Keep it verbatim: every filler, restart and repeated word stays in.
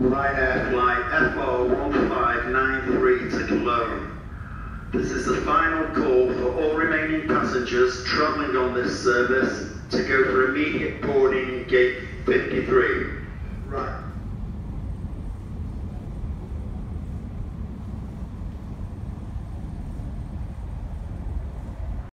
Ryanair flight F O one five nine three to Cologne. This is the final call for all remaining passengers travelling on this service to go for immediate boarding gate fifty-three.